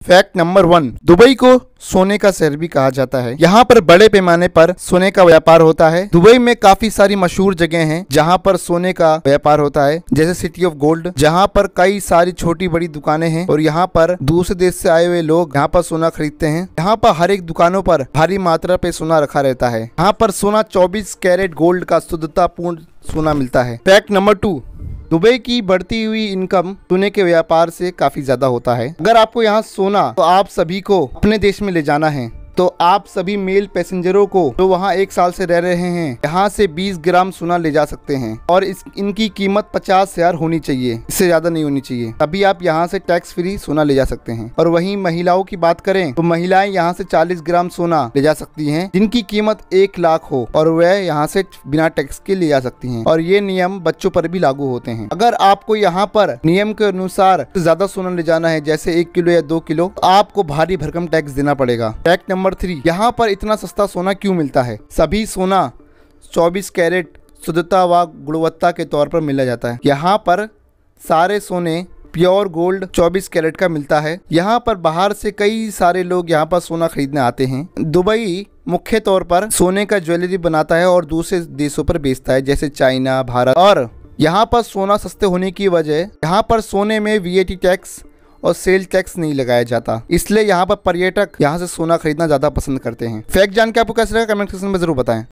Fact number 1, Dubai को सोने का शहर भी कहा जाता है। यहाँ पर बड़े पैमाने पर सोने का व्यापार होता है। दुबई में काफी सारी मशहूर जगह हैं जहाँ पर सोने का व्यापार होता है, जैसे सिटी ऑफ गोल्ड, जहाँ पर कई सारी छोटी बड़ी दुकानें हैं और यहाँ पर दूसरे देश से आए हुए लोग यहाँ पर सोना खरीदते हैं। यहाँ पर हर एक दुकानों पर भारी मात्रा पे सोना रखा रहता है। यहाँ पर सोना 24 कैरेट गोल्ड का शुद्धतापूर्ण सोना मिलता है। फैक्ट नंबर 2, दुबई की बढ़ती हुई इनकम सोने के व्यापार से काफी ज्यादा होता है। अगर आपको यहाँ सोना तो आप सभी को अपने देश में ले जाना है, तो आप सभी मेल पैसेंजरों को जो वहाँ 1 साल से रह रहे हैं यहाँ से 20 ग्राम सोना ले जा सकते हैं और इनकी कीमत 50,000 होनी चाहिए, इससे ज्यादा नहीं होनी चाहिए। तभी आप यहाँ से टैक्स फ्री सोना ले जा सकते हैं। और वहीं महिलाओं की बात करें तो महिलाएं यहाँ से 40 ग्राम सोना ले जा सकती हैं जिनकी कीमत 1 लाख हो और वह यहाँ से बिना टैक्स के ले जा सकती हैं। और ये नियम बच्चों पर भी लागू होते हैं। अगर आपको यहाँ पर नियम के अनुसार ज्यादा सोना ले जाना है, जैसे 1 किलो या 2 किलो, तो आपको भारी भरकम टैक्स देना पड़ेगा। फैक्ट नंबर 3, यहाँ पर इतना सस्ता सोना क्यों मिलता है? सभी सोना 24 कैरेट शुद्धता व गुणवत्ता के तौर पर मिला जाता है। यहाँ पर सारे सोने प्योर गोल्ड 24 कैरेट का मिलता है। यहाँ पर बाहर से कई सारे लोग यहाँ पर सोना खरीदने आते हैं। दुबई मुख्य तौर पर सोने का ज्वेलरी बनाता है और दूसरे देशों पर बेचता है, जैसे चाइना, भारत। और यहाँ पर सोना सस्ते होने की वजह यहाँ पर सोने में VAT टैक्स और सेल टैक्स नहीं लगाया जाता, इसलिए यहाँ पर पर्यटक यहाँ से सोना खरीदना ज्यादा पसंद करते हैं। फैक्ट जान के आपको कैसा लगा कमेंट सेक्शन में जरूर बताएं।